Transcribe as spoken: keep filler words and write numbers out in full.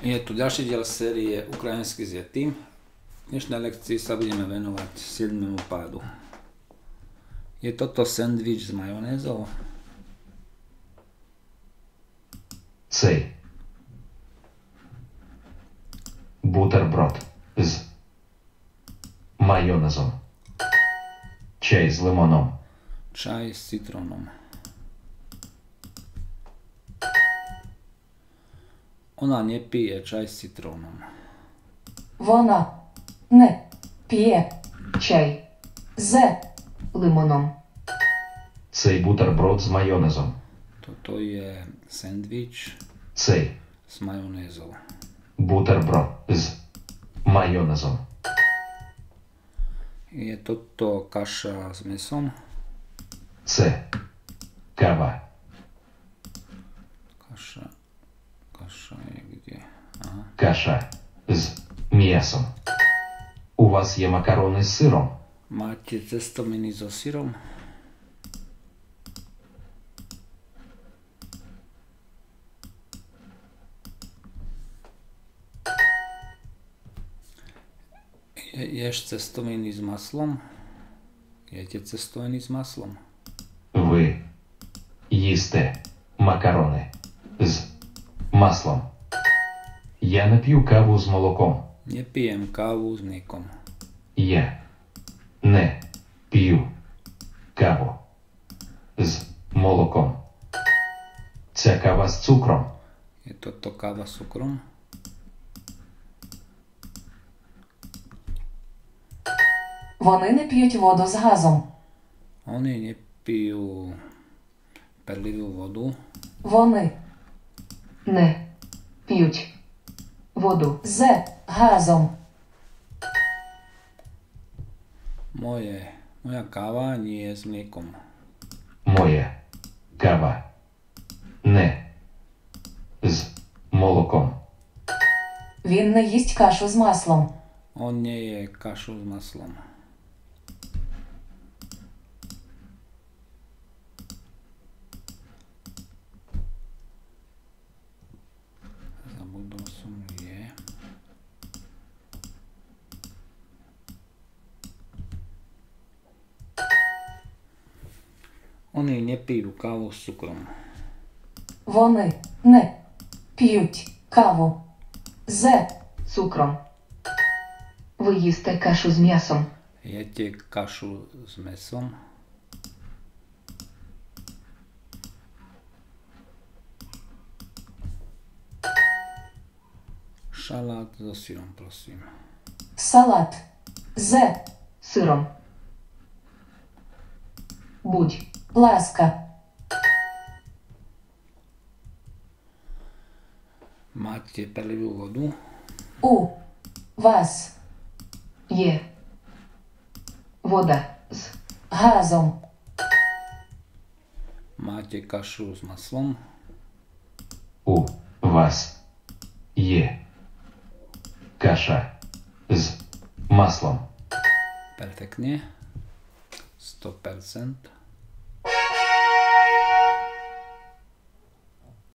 Je tu ďalší diel série Ukrajinsky s Yetim. V dnešnej lekcii sa budeme venovať siedmemu pádu. Je toto sendvič s majonézou? Цей бутерброд з майонезом. Чай з лимоном. Čaj s citrónom. Ona nepije čaj s citrónom. Вона не п'є чай з лимоном. Цей бутерброд з майонезом. Toto je sendvič Цей s majonézou. бутерброд з майонезом. Je toto kaša s mesom? Це кава. Kaša, kaša je kde? Aha. Каша з м'ясом. У вас є макарони з сиром? Máte cestoviny so syrom? Je, ješ cestoviny s maslom? Jete cestoviny s maslom? Ви їсте макарони з маслом. Я не п'ю каву з молоком. Nepijem kávu s mliekom. Я не п'ю каву з молоком. Ця кава з цукром. Je toto káva s cukrom? Вони не п'ють воду з газом. Oni nepijú perlivú vodu. Вони не п'ють воду з газом. Moje, moja káva nie je s mliekom. Моя кава не з молоком. Він не їсть кашу з маслом. On nie je kašu s maslom. Zabudol som je. Oni nepijú kávu s cukrom. Вони не п'ють каву з цукром. Ви їсте кашу з м'ясом. Jete kašu s mesom? Šalát so syrom, prosím. Салат з сиром. Будь ласка. Máte perlivú vodu? У вас є вода з газом. Máte kašu s maslom? У вас є каша з маслом. Perfektne. sto percent.